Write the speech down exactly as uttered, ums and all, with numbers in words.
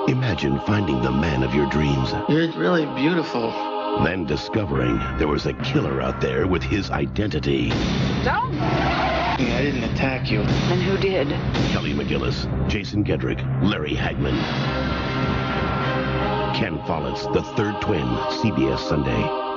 Imagine finding the man of your dreams. You're really beautiful. Then discovering there was a killer out there with his identity. Don't! Yeah, I didn't attack you. Then who did? Kelly McGillis, Jason Gedrick, Larry Hagman. Ken Follett's The Third Twin, C B S Sunday.